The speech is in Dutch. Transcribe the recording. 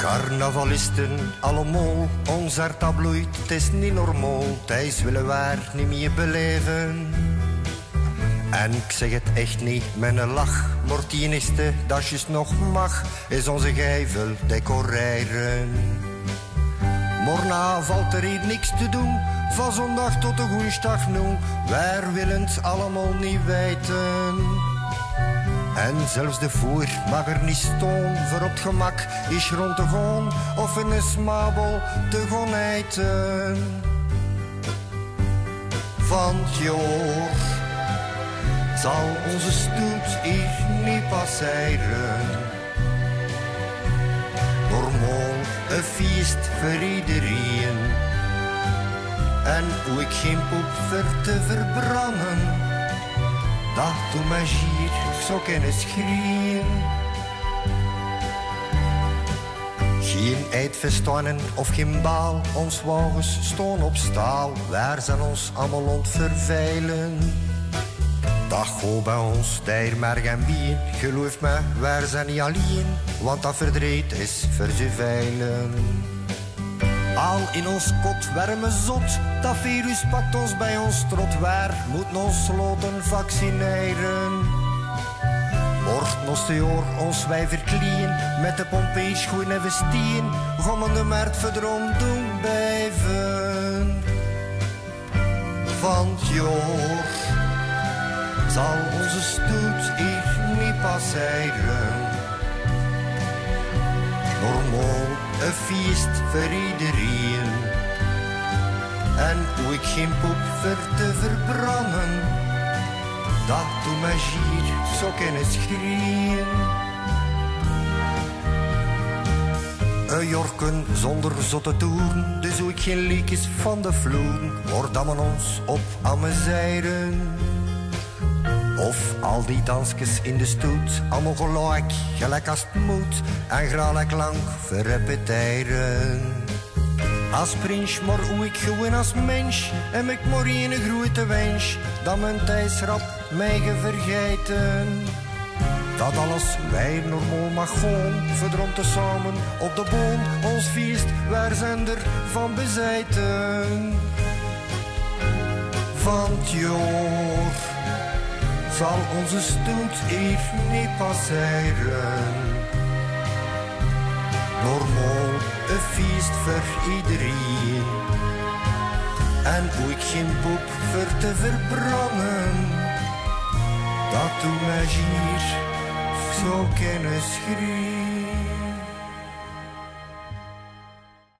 Carnavalisten allemaal, ons hart dat bloeit, het is niet normaal. Thijs willen waar niet meer beleven. En ik zeg het echt niet met een lach, maar het enigste dat je nog mag, is onze gijvel decoreren. Morgen valt er hier niks te doen, van zondag tot de woensdag nu. Wij willen het allemaal niet weten. En zelfs de voer mag er niet staan, voor op het gemak is rond te gaan of in een smabel te gaan eten. Van het jaar zal onze stoet hier niet passeren. Normaal een feest voor iedereen. En hoe ik geen poep voor te verbranden, dat doet mij gier, zo kunnen schreeuwen. Geen eindfestijnen of geen baal, ons wagens staan op staal. Waar zijn ons allemaal ontverveilen? Dat gaat bij ons, daar merg en bien. Geloof me, wij zijn niet alleen, want dat verdriet is voor ze veilen. Al in ons kot warme zot, dat virus pakt ons bij ons trot. Waar moet ons sloten vaccineren? Morgen ons de jaar ons wij verklien, met de pompees groeien en vestien. Gaan we de markt verdrom doen blijven. Van het jaar zal onze stoet hier niet passeren. Normaal een feest voor iedereen. En hoe ik geen poep voor te verbranden, dat doet mij gier, zo kunnen schreeuwen. Een jorken zonder zotte toeren, dus hoe ik geen liedjes van de vloeren, wordt dan men ons op amuseren. Of al die dansjes in de stoet, allemaal gelijk als het moet, en gelijk lang verrepeteren. Als prins, maar hoe ik gewoon als mens, en ik maar een grote wens, dat mijn tijdsrap mij vergeten. Dat alles wij normaal mag gaan, verdromt te samen op de boom, ons feest, waar zijn er van bezeten. Van het jaar zal onze stoet hier niet passeren. Normaal een feest voor iedereen. En hoe ik geen poep voor te verbranden, dat doet mij gier, zo kunnen schreeuwen.